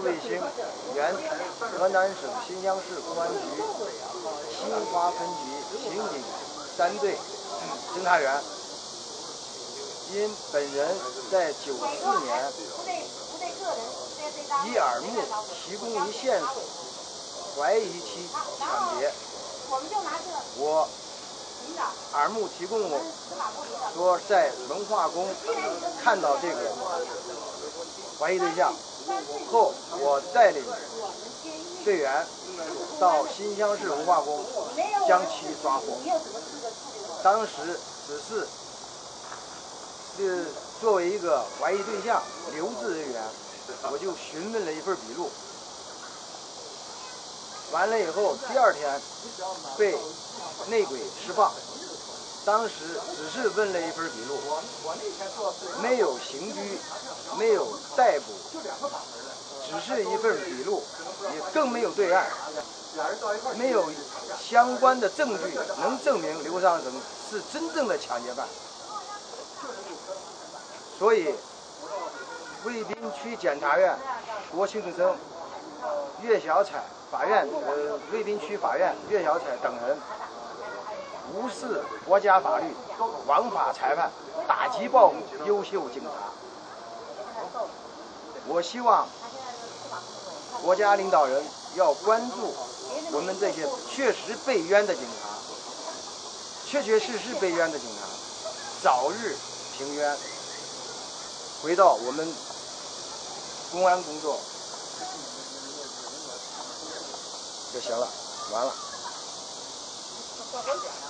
卫星原河南省新乡市公安局新华分局刑警3队侦查员，因本人在94年以耳目提供一线索，怀疑其抢劫。我耳目提供我说在文化宫看到这个怀疑对象后，我带领队员到新乡市文化宫将其抓获。当时只是作为一个怀疑对象留置人员，我就询问了一份笔录。完了以后，第2天被内鬼释放。当时只是问了一份笔录，没有刑拘，没有逮捕，只是一份笔录，也更没有对案，没有相关的证据能证明刘尚成是真正的抢劫犯。所以，渭滨区检察院、郭庆生、岳小彩法院、渭滨区法院岳小彩等人无视国家法律，枉法裁判，打击报复优秀警察。我希望国家领导人要关注我们这些确实被冤的警察，确确实实被冤的警察，早日平冤，回到我们公安工作就行了，完了。